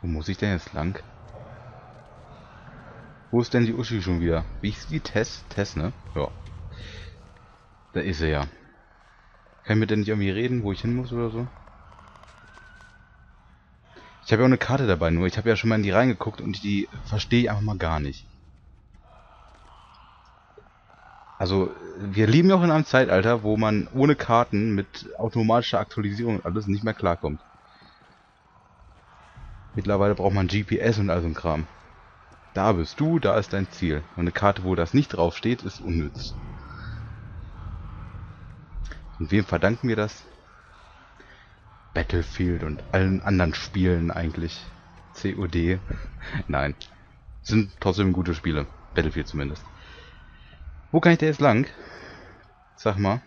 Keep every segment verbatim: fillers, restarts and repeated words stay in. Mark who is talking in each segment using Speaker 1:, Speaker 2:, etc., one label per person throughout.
Speaker 1: Wo muss ich denn jetzt lang? Wo ist denn die Uschi schon wieder? Wie ist die? Tess? Tess, ne? Ja. Da ist sie ja. Kann ich mit der nicht irgendwie reden, wo ich hin muss oder so? Ich habe ja auch eine Karte dabei, nur ich habe ja schon mal in die reingeguckt und die verstehe ich einfach mal gar nicht. Also, wir leben ja auch in einem Zeitalter, wo man ohne Karten mit automatischer Aktualisierung und alles nicht mehr klarkommt. Mittlerweile braucht man G P S und all so ein Kram. Da bist du, da ist dein Ziel. Und eine Karte, wo das nicht draufsteht, ist unnütz. Und wem verdanken wir das? Battlefield und allen anderen Spielen eigentlich. C O D. Nein. Sind trotzdem gute Spiele. Battlefield zumindest. Wo kann ich da jetzt lang? Sag mal.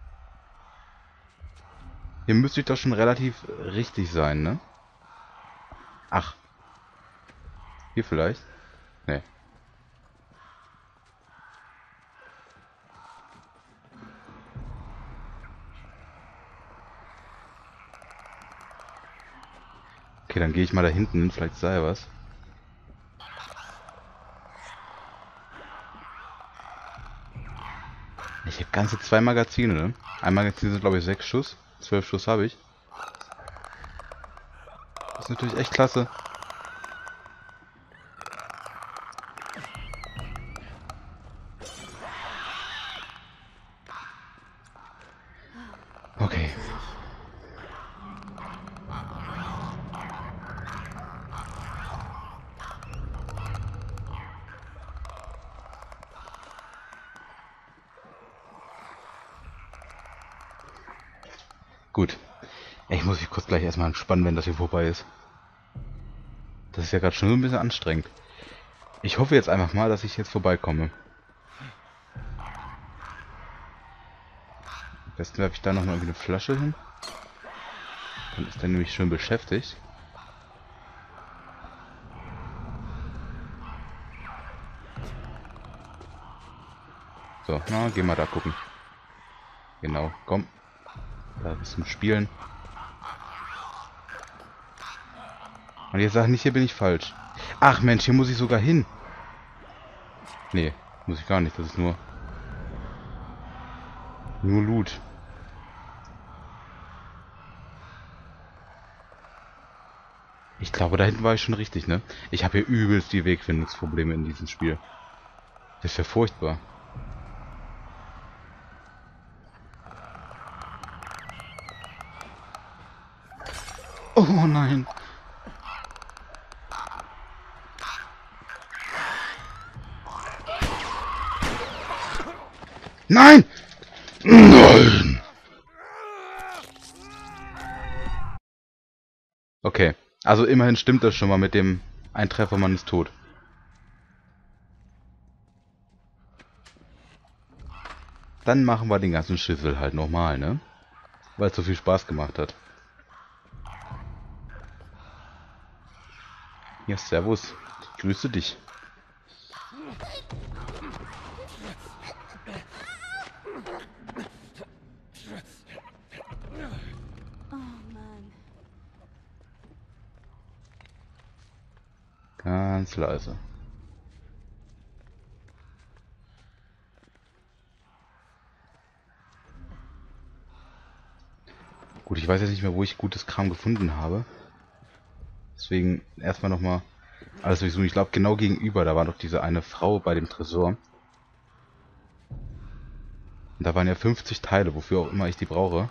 Speaker 1: Hier müsste ich doch schon relativ richtig sein, ne? Ach. Hier vielleicht? Ne. Okay, dann gehe ich mal da hinten hin. Vielleicht sei was. Ich habe ganze zwei Magazine, ne? Ein Magazin sind glaube ich sechs Schuss. Zwölf Schuss habe ich. Das ist natürlich echt klasse. Okay. Gut. Ich muss mich kurz gleich erstmal entspannen, wenn das hier vorbei ist. Das ist ja gerade schon ein bisschen anstrengend. Ich hoffe jetzt einfach mal, dass ich jetzt vorbeikomme. Am besten werfe ich da nochmal irgendwie eine Flasche hin. Dann ist der nämlich schön beschäftigt. So, na, geh mal da gucken. Genau, komm. Da bist du zum Spielen. Und jetzt sag nicht, hier bin ich falsch. Ach Mensch, hier muss ich sogar hin. Nee, muss ich gar nicht. Das ist nur... Nur Loot. Ich glaube, da hinten war ich schon richtig, ne? Ich habe hier übelst die Wegfindungsprobleme in diesem Spiel. Das ist ja furchtbar. Oh nein. Nein! Nein! Okay, also immerhin stimmt das schon mal mit dem ein Treffer, man ist tot. Dann machen wir den ganzen Schissel halt nochmal, ne? Weil es so viel Spaß gemacht hat. Ja, servus. Ich grüße dich. Ganz leise. Gut, ich weiß jetzt nicht mehr, wo ich gutes Kram gefunden habe. Deswegen erstmal nochmal alles durchsuchen. Ich glaube, genau gegenüber, da war doch diese eine Frau bei dem Tresor. Und da waren ja fünfzig Teile, wofür auch immer ich die brauche.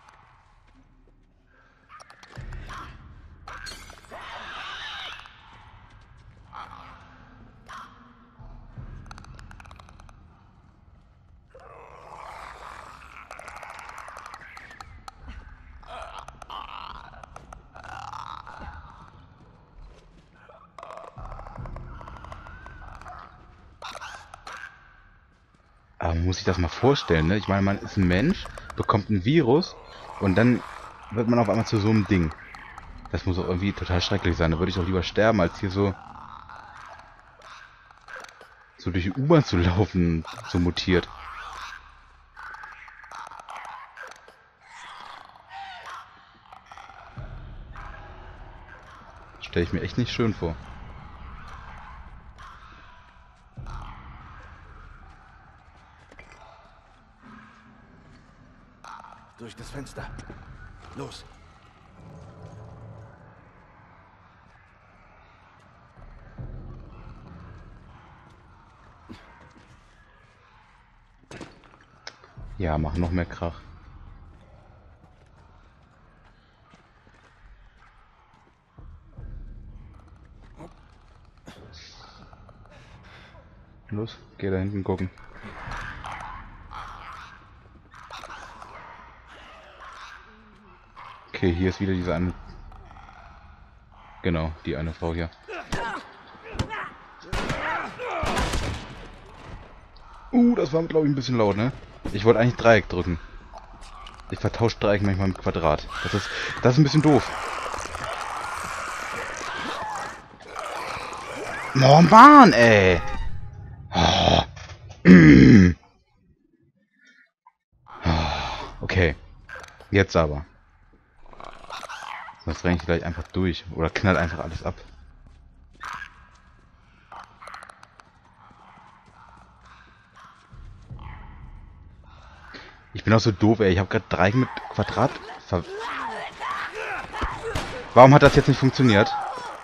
Speaker 1: Aber man muss sich das mal vorstellen, ne? Ich meine, man ist ein Mensch, bekommt ein Virus und dann wird man auf einmal zu so einem Ding. Das muss auch irgendwie total schrecklich sein. Da würde ich auch lieber sterben, als hier so so durch die U-Bahn zu laufen, so mutiert. Stelle ich mir echt nicht schön vor.
Speaker 2: Durch das Fenster. Los.
Speaker 1: Ja, mach noch mehr Krach. Los, geh da hinten gucken. Okay, hier ist wieder diese eine... Genau, die eine Frau hier. Uh, das war, glaube ich, ein bisschen laut, ne? Ich wollte eigentlich Dreieck drücken. Ich vertausche Dreieck manchmal mit Quadrat. Das ist, das ist ein bisschen doof. Oh Mann, ey! Oh. Okay. Jetzt aber. Sonst renne ich gleich einfach durch. Oder knall einfach alles ab. Ich bin auch so doof, ey. Ich habe gerade Dreieck mit Quadrat ver... Warum hat das jetzt nicht funktioniert?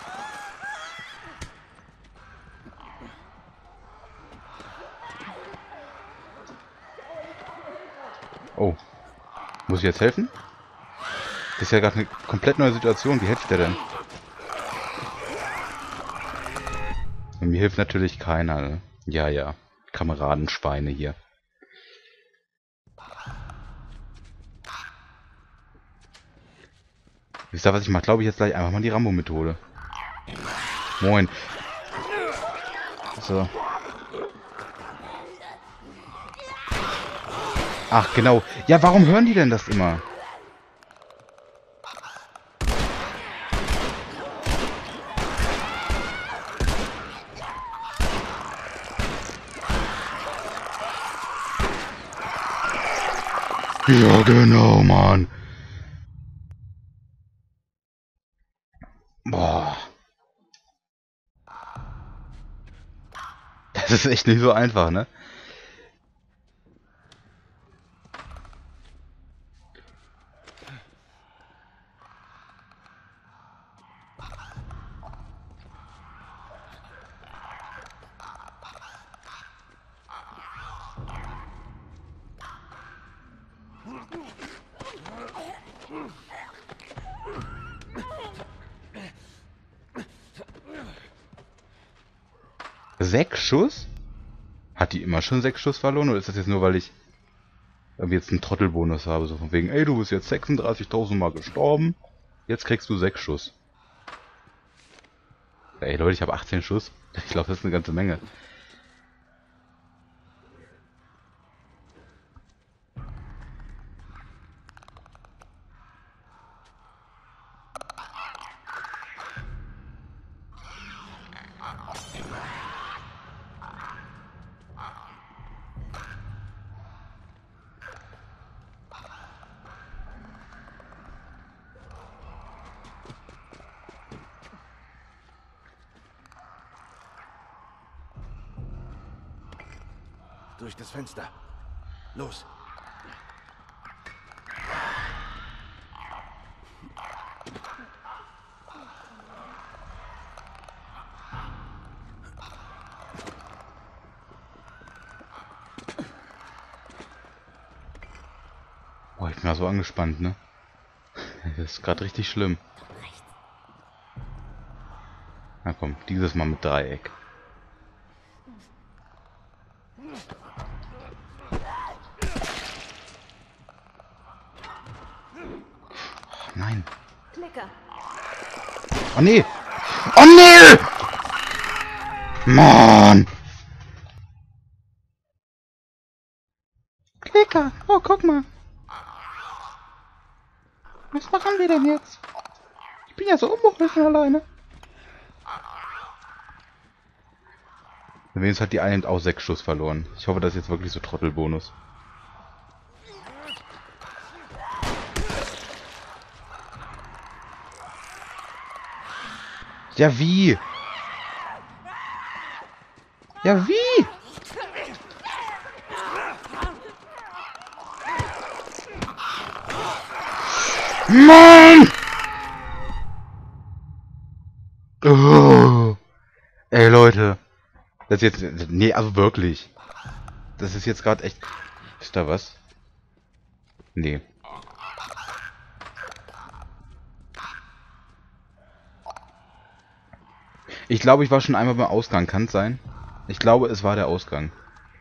Speaker 1: Oh. Muss ich jetzt helfen? Das ist ja gerade eine komplett neue Situation. Wie hilft der denn? Und mir hilft natürlich keiner, ne? Ja, ja. Kameradenschweine hier. Wisst ihr, was ich mache? Glaube ich jetzt gleich einfach mal die Rambo-Methode. Moin. So. Ach, genau. Ja, warum hören die denn das immer? Ja, genau, Mann. Boah. Das ist echt nicht so einfach, ne? Sechs Schuss? Hat die immer schon sechs Schuss verloren? Oder ist das jetzt nur, weil ich irgendwie jetzt einen Trottelbonus habe? So von wegen, ey, du bist jetzt sechsunddreißigtausend Mal gestorben. Jetzt kriegst du sechs Schuss. Ey, Leute, ich habe achtzehn Schuss. Ich glaube, das ist eine ganze Menge.
Speaker 2: Durch das Fenster. Los.
Speaker 1: Boah, ich bin mal so angespannt, ne? Das ist gerade richtig schlimm. Na komm, dieses Mal mit Dreieck. Oh, nein.
Speaker 3: Klicker.
Speaker 1: Oh nee! Oh nee! Mann! Klicker! Oh, guck mal! Was machen wir denn jetzt? Ich bin ja so unbeholfen alleine. Wenigstens hat die eine auch sechs Schuss verloren. Ich hoffe, das ist jetzt wirklich so Trottelbonus. Ja, wie? Ja, wie? Mann! Oh. Ey, Leute. Das ist jetzt... Nee, also wirklich. Das ist jetzt gerade echt... Ist da was? Nee. Ich glaube, ich war schon einmal beim Ausgang. Kann es sein? Ich glaube, es war der Ausgang.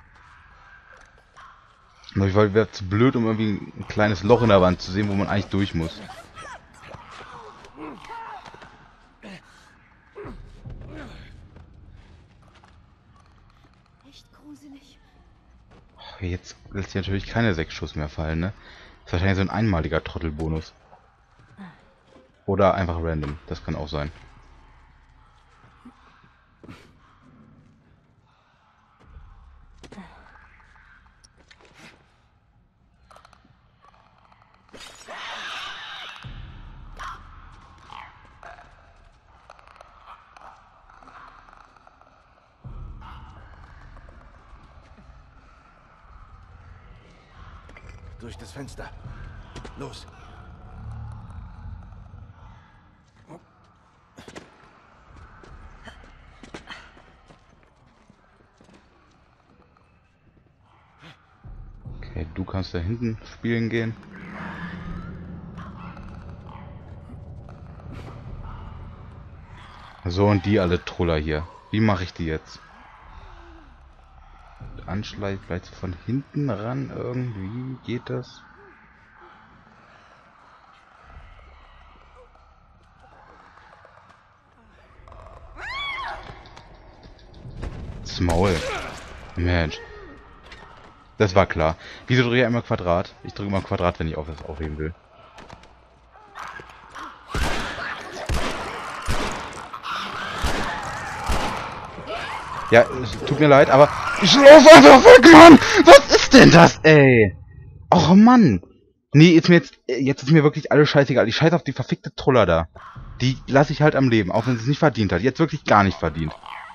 Speaker 1: Aber ich war wäre zu blöd, um irgendwie ein kleines Loch in der Wand zu sehen, wo man eigentlich durch muss.
Speaker 3: Echt gruselig.
Speaker 1: Oh, jetzt lässt sich natürlich keine sechs Schuss mehr fallen, ne? Das ist wahrscheinlich so ein einmaliger Trottelbonus. Oder einfach random. Das kann auch sein.
Speaker 2: Durch das Fenster. Los.
Speaker 1: Okay, du kannst da hinten spielen gehen. So, und die alle Troller hier. Wie mache ich die jetzt? Anschlag vielleicht von hinten ran irgendwie? Geht das? Das Maul. Mensch. Das war klar. Wieso drehe ich immer Quadrat? Ich drücke immer Quadrat, wenn ich auf das aufheben will. Ja, es tut mir leid, aber ich lauf einfach weg, Mann! Was ist denn das, ey? Och, Mann! Nee, ist mir jetzt, jetzt ist mir wirklich alles scheißegal. Ich scheiß auf die verfickte Troller da. Die lasse ich halt am Leben, auch wenn sie es nicht verdient hat. Jetzt wirklich gar nicht verdient.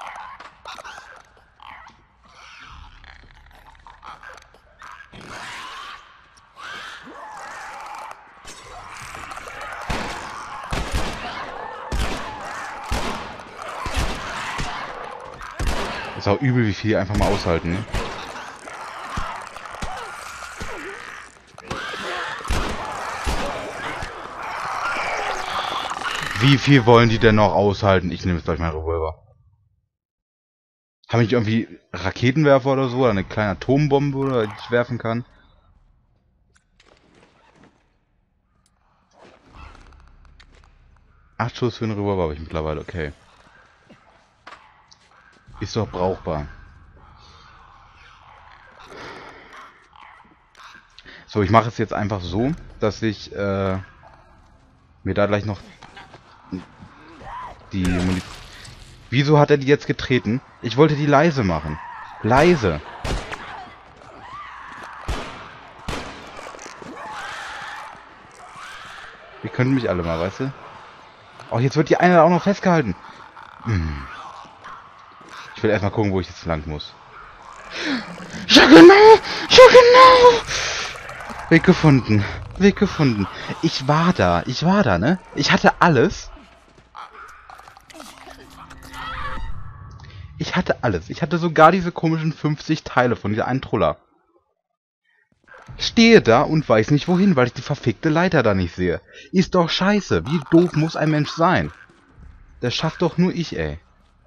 Speaker 1: Ist auch übel, wie viel die einfach mal aushalten, ne? Wie viel wollen die denn noch aushalten? Ich nehme jetzt gleich meinen Revolver. Habe ich irgendwie Raketenwerfer oder so? Oder eine kleine Atombombe, oder die ich werfen kann? Acht Schuss für einen Revolver habe ich mittlerweile, okay. Ist doch brauchbar. So, ich mache es jetzt einfach so, dass ich äh, mir da gleich noch die Munition... Wieso hat er die jetzt getreten? Ich wollte die leise machen. Leise. Wir können mich alle mal, weißt du? Oh, jetzt wird die eine auch noch festgehalten. Hm. Ich will erstmal gucken, wo ich jetzt lang muss. Ja genau! Ja genau! Weg gefunden. Weg gefunden. Ich war da. Ich war da, ne? Ich hatte alles. Ich hatte alles. Ich hatte sogar diese komischen fünfzig Teile von dieser einen Troller. Ich stehe da und weiß nicht wohin, weil ich die verfickte Leiter da nicht sehe. Ist doch scheiße. Wie doof muss ein Mensch sein? Das schafft doch nur ich, ey.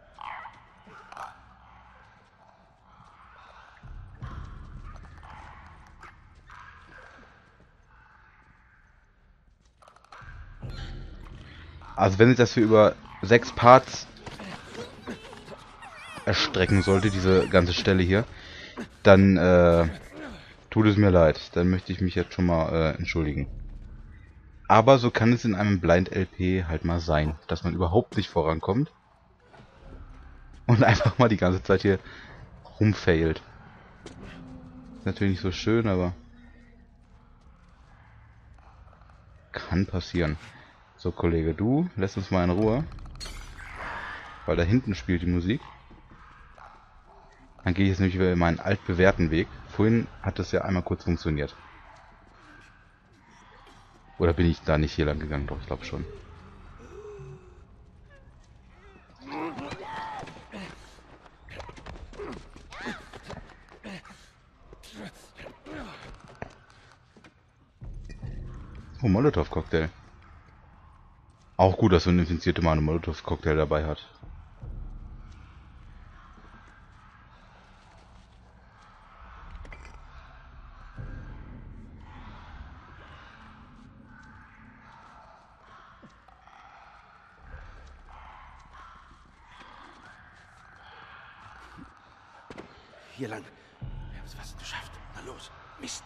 Speaker 1: Also wenn sich das für über sechs Parts erstrecken sollte, diese ganze Stelle hier, dann äh, tut es mir leid. Dann möchte ich mich jetzt schon mal äh, entschuldigen. Aber so kann es in einem Blind-L P halt mal sein, dass man überhaupt nicht vorankommt und einfach mal die ganze Zeit hier rumfailt. Ist natürlich nicht so schön, aber kann passieren. So, Kollege, du lässt uns mal in Ruhe. weil da hinten spielt die Musik. Dann gehe ich jetzt nämlich über meinen altbewährten Weg. Vorhin hat das ja einmal kurz funktioniert. Oder bin ich da nicht hier lang gegangen? Doch, ich glaube schon. Oh, Molotow-Cocktail. Auch gut, dass so ein Infizierter mal einen Molotow-Cocktail dabei hat.
Speaker 2: Hier lang. Wir haben es fast geschafft. Na los. Mist.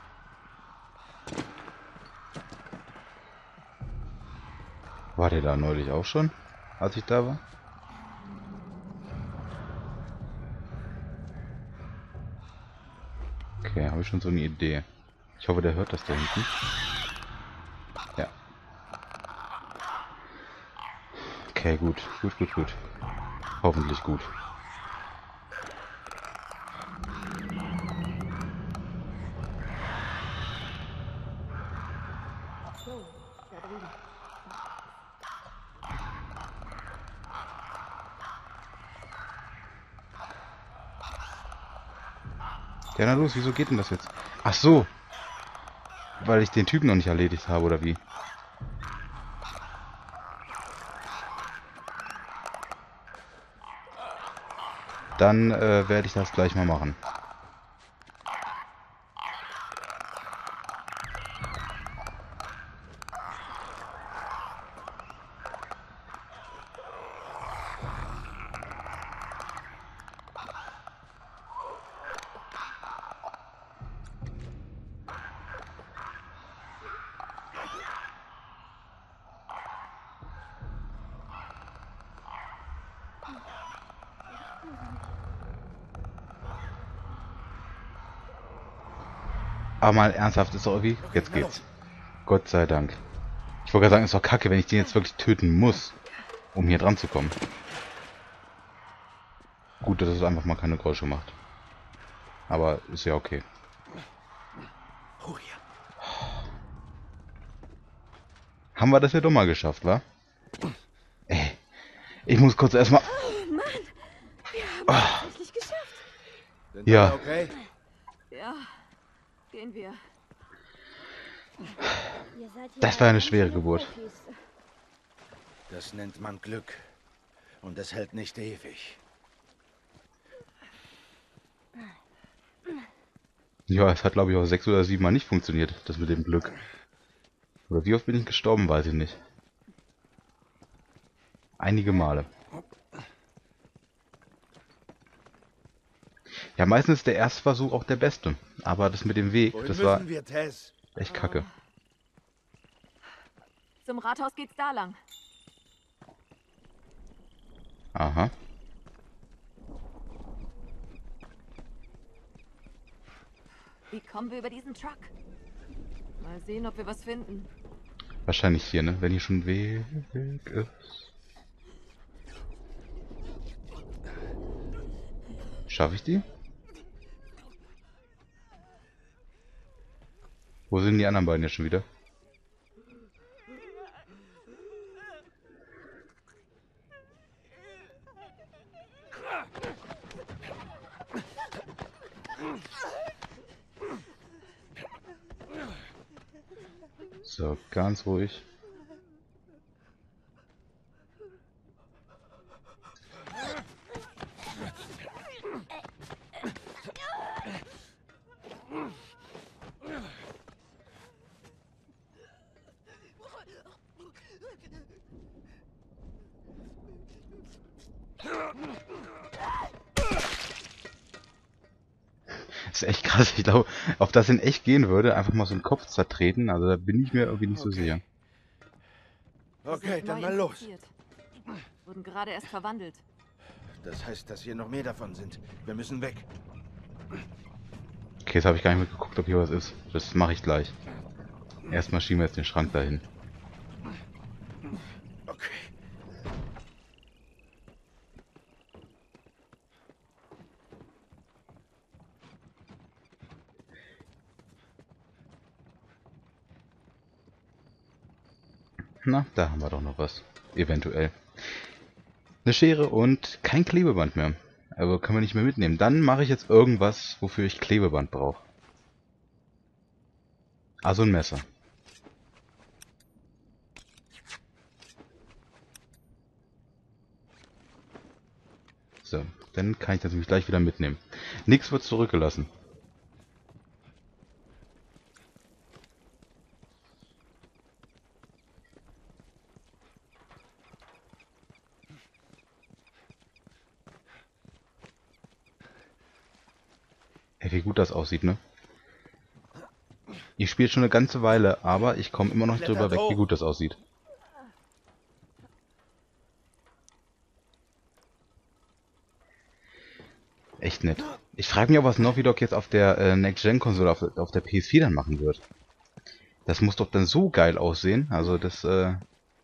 Speaker 1: War der da neulich auch schon, als ich da war? Okay, habe ich schon so eine Idee. Ich hoffe, der hört das da hinten. Ja. Okay, gut. Gut, gut, gut. Hoffentlich gut. Ja, na los, wieso geht denn das jetzt? Ach so. Weil ich den Typen noch nicht erledigt habe, oder wie? Dann äh, werde ich das gleich mal machen. Aber mal ernsthaft, ist doch irgendwie... Jetzt geht's. Gott sei Dank. Ich wollte gerade sagen, ist doch kacke, wenn ich den jetzt wirklich töten muss, um hier dran zu kommen. Gut, dass es einfach mal keine Geräusche macht. Aber ist ja okay.
Speaker 2: Oh ja.
Speaker 1: Haben wir das ja doch mal geschafft, wa? Ey, ich muss kurz erstmal...
Speaker 3: Oh Mann, wir haben es
Speaker 1: Oh.
Speaker 3: tatsächlich geschafft.
Speaker 2: Sind
Speaker 1: Ja.
Speaker 2: alle okay?
Speaker 3: Ja, gehen wir.
Speaker 4: Ihr seid hier
Speaker 1: Das war eine
Speaker 4: ganz
Speaker 1: schwere
Speaker 4: schöne
Speaker 1: Geburt.
Speaker 4: Profis.
Speaker 2: Das nennt man Glück. Und es hält nicht ewig.
Speaker 1: Ja, es hat glaube ich auch sechs oder sieben Mal nicht funktioniert, das mit dem Glück. Oder wie oft bin ich gestorben, weiß ich nicht. Einige Male. Ja, meistens ist der erste Versuch auch der beste. Aber das mit dem Weg,
Speaker 2: Wohin
Speaker 1: das
Speaker 2: müssen
Speaker 1: war
Speaker 2: wir, Tess?
Speaker 1: echt kacke.
Speaker 3: Zum Rathaus geht's da lang.
Speaker 1: Aha.
Speaker 3: Wie kommen wir über diesen Truck? Mal sehen, ob wir was finden.
Speaker 1: Wahrscheinlich hier, ne? Wenn hier schon Weg ist. Schaffe ich die? Wo sind die anderen beiden jetzt schon wieder? So, ganz ruhig. Das ist echt krass. Ich glaube, ob das in echt gehen würde, einfach mal so einen Kopf zertreten, also da bin ich mir irgendwie nicht so
Speaker 2: Okay.
Speaker 1: sicher.
Speaker 3: Wir
Speaker 2: Okay,
Speaker 3: sind
Speaker 2: dann
Speaker 3: neu
Speaker 2: mal los.
Speaker 3: infiziert. Wurden gerade erst verwandelt.
Speaker 2: Das heißt, dass hier noch mehr davon sind. Wir müssen weg.
Speaker 1: Okay, jetzt habe ich gar nicht mehr geguckt, ob hier was ist. Das mache ich gleich. Erstmal schieben wir jetzt den Schrank dahin.
Speaker 2: Okay.
Speaker 1: Na, da haben wir doch noch was. Eventuell. Eine Schere und kein Klebeband mehr. Also können wir nicht mehr mitnehmen. Dann mache ich jetzt irgendwas, wofür ich Klebeband brauche. Also ein Messer. So, dann kann ich das nämlich gleich wieder mitnehmen. Nichts wird zurückgelassen. Ey, wie gut das aussieht, ne? Ich spiele schon eine ganze Weile, aber ich komme immer noch nicht drüber weg, wie gut das aussieht. Echt nett. Ich frage mich auch, was Naughty Dog jetzt auf der äh, Next-Gen-Konsole, auf, auf der P S vier dann machen wird. Das muss doch dann so geil aussehen. Also das äh,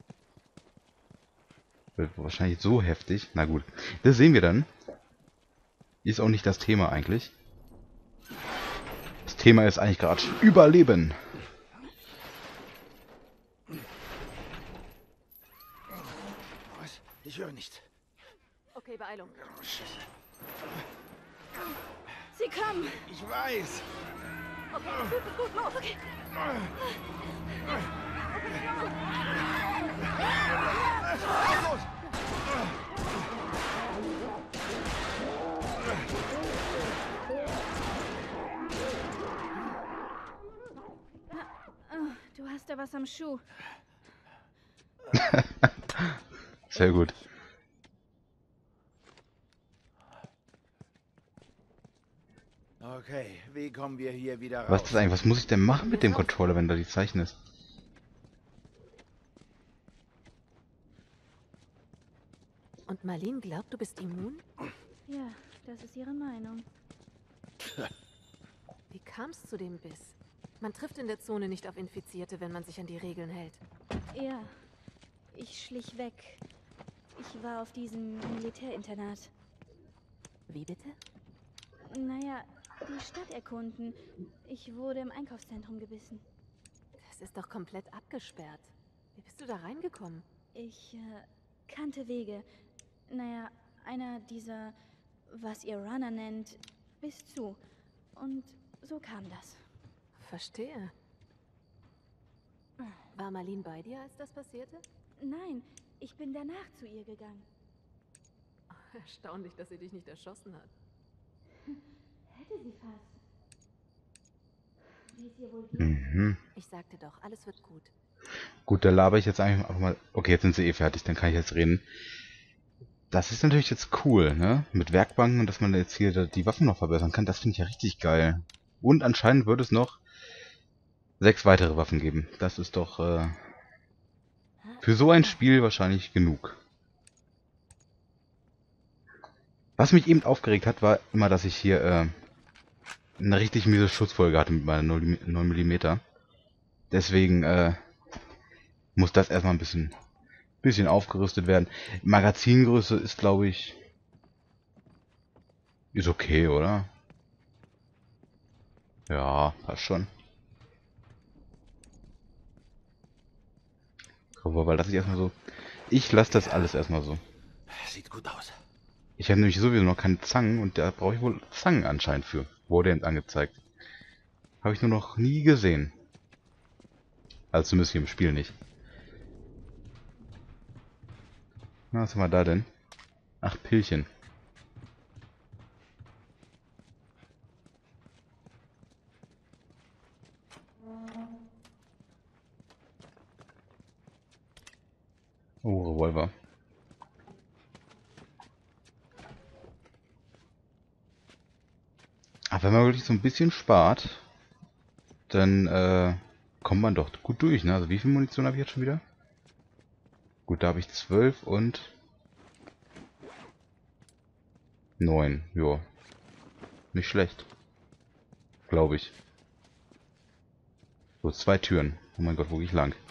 Speaker 1: wird wahrscheinlich so heftig. Na gut, das sehen wir dann. Ist auch nicht das Thema eigentlich. Das Thema ist eigentlich gerade Überleben.
Speaker 2: Was? Ich höre nichts.
Speaker 3: Okay, Beeilung.
Speaker 2: Oh, Scheiße.
Speaker 4: Sie kommen!
Speaker 2: Ich weiß.
Speaker 3: Okay, gut, gut, gut, los. Okay.
Speaker 2: Los!
Speaker 4: Oh, du hast da was am Schuh.
Speaker 1: Sehr gut.
Speaker 2: Okay, wie kommen wir hier wieder raus?
Speaker 1: Was ist das eigentlich? Was muss ich denn machen mit dem Controller, wenn da die Zeichen ist?
Speaker 3: Und Marlene glaubt, du bist immun?
Speaker 4: Ja, das ist ihre Meinung.
Speaker 3: Wie kam's zu dem Biss? Man trifft in der Zone nicht auf Infizierte, wenn man sich an die Regeln hält.
Speaker 4: Ja, ich schlich weg. Ich war auf diesem Militärinternat.
Speaker 3: Wie bitte?
Speaker 4: Naja, die Stadt erkunden. Ich wurde im Einkaufszentrum gebissen.
Speaker 3: Das ist doch komplett abgesperrt. Wie bist du da reingekommen?
Speaker 4: Ich äh, kannte Wege. Naja, einer dieser, was ihr Runner nennt, bis zu. Und so kam das.
Speaker 3: Verstehe. War Marlene bei dir, als das passierte?
Speaker 4: Nein, ich bin danach zu ihr gegangen.
Speaker 3: Erstaunlich, dass sie dich nicht erschossen hat.
Speaker 4: Hätte sie fast. Wie es ihr wohl geht?
Speaker 1: Mhm.
Speaker 3: Ich sagte doch, alles wird gut.
Speaker 1: Gut, da laber ich jetzt einfach mal... Okay, jetzt sind sie eh fertig, dann kann ich jetzt reden. Das ist natürlich jetzt cool, ne? Mit Werkbanken und dass man jetzt hier die Waffen noch verbessern kann, das finde ich ja richtig geil. Und anscheinend wird es noch sechs weitere Waffen geben. Das ist doch äh, für so ein Spiel wahrscheinlich genug. Was mich eben aufgeregt hat, war immer, dass ich hier äh, eine richtig miese Schussfolge hatte mit meiner neun Millimeter. Deswegen äh, muss das erstmal ein bisschen, bisschen aufgerüstet werden. Magazingröße ist, glaube ich, ist okay, oder? Ja, passt schon. Aber weil das ich erstmal so. Ich lasse das alles erstmal so.
Speaker 2: Sieht gut aus.
Speaker 1: Ich habe nämlich sowieso noch keine Zangen und da brauche ich wohl Zangen anscheinend für. Wurde eben angezeigt. Habe ich nur noch nie gesehen. Also zumindest hier im Spiel nicht. Na, was haben wir da denn? Ach, Pillchen. Oh, Revolver. Aber wenn man wirklich so ein bisschen spart, dann äh, kommt man doch gut durch, ne? Also wie viel Munition habe ich jetzt schon wieder? Gut, da habe ich zwölf und neun. Jo. Nicht schlecht. Glaube ich. So, zwei Türen. Oh mein Gott, wo gehe ich lang?